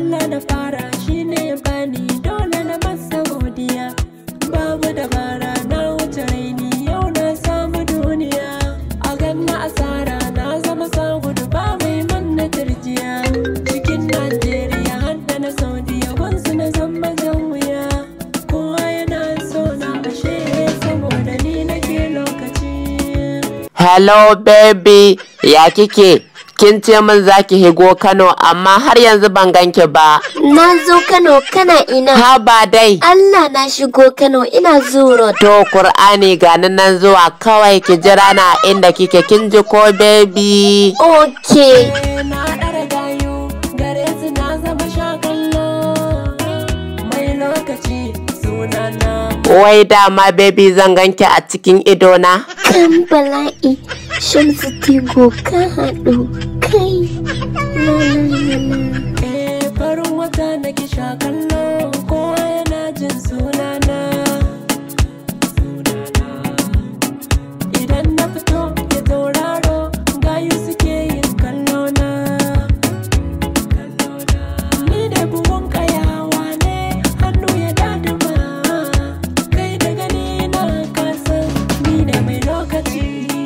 Allah na fara shine ya bani dole na masa godiya. Babu dabara na wuce raini yau na samu duniya. A ganna asara na zama sagudu ba mai manna turjiya. Cikin Najeriya har da na Saudiya wansu na zama jan wuya. Kowa yana so na ashe saboda ni nake lokaci. Hello baby, ya kike? Kin ce min zaki higo Kano amma har yanzu ban ganki ba. Na zo Kano kana ina? Ha ba dai. Allah na shigo Kano ina zuro. To Qur'ani gani nan zuwa kawai ki jira na inda kike kin ji ko baby. Okay. Na ɗara gayu gare su na zama shakallo. Mai lokaci sunana. Wai dama baby zan ganki a cikin idona. Kan bala'i Shamsu Tigo ka haɗu kai. Farin wata na ki shakallo kowa yana jin sunana. Idan na fito ya tauraro gayu suke yin kallona. Ni da buhun kayawa ne hannu ya daduma. Kai da gani na kasa ni da mai lokaci.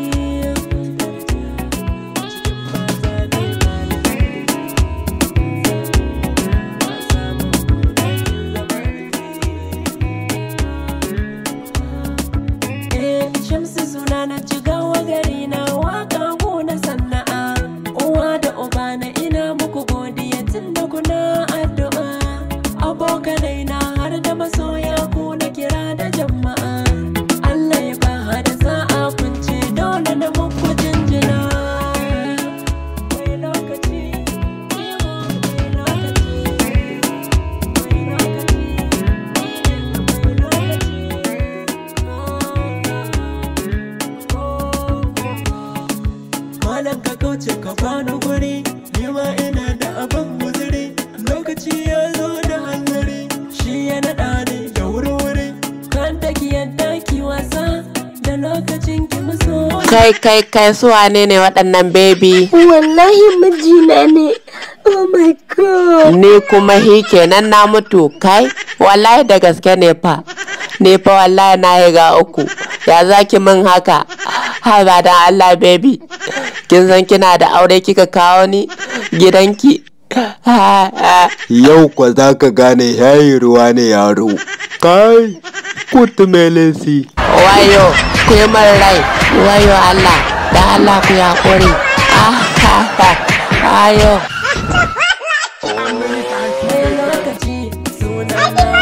Shamsu suna na jigawa gari na waka na sana'a. Uwa da uba na ina muku godiya tun da kuna addu'a. Abokanai na har da masoya ku na kira da jama'a. Allah ya ba da sa'a kun ce dole na muku jinjina. Mai lokaci, mai lokaci, mai lokaci, mai lokaci. Malam ka kauce ka bani guri, ni ma ina da abin guzuri. Lokaci ya zo da hanzari, shi ya naɗa ni da wuri-wuri. Kan da ki yadda ki wasa, da lokacin ki muso. Kai su wane ne waɗannan baby? Wallahi mijina ne. Oh my god. Ni kuma hi kenan na mutu kai? Wallahi da gaske ne fa. Ni fa wallahi na yi ga uku. Ya zaki min haka? Ha ba dan Allah baby. Kin san kina da aure kika kawo ni gidanki? Yau kwa za ka gane yayi ruwa ne yaro. Kai, kutu melesi. Wayo, ku yi min rai. Wayo Allah, da Allah ku ya kore. Ayo. Mai lokaci sunana.